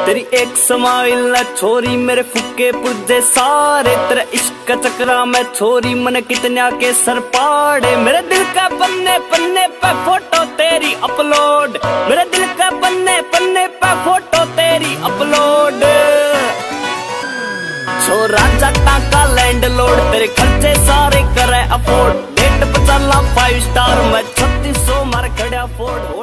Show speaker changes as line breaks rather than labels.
तेरी एक स्माइल छोरी मेरे फुक्के पुर्जे सारे, तेरे इश्क चक्रा में छोरी मन कितने के सर पाड़े। मेरे दिल का पन्ने पन्ने पे फोटो तेरी अपलोड, मेरे दिल का पन्ने पन्ने पे फोटो तेरी अपलोड। छोरा जट्टा का लैंडलॉर्ड, तेरे खर्चे सारे करे अफोर्ड। डेट पे चला 5 स्टार में 3600 मार खड़ा फोर्ड।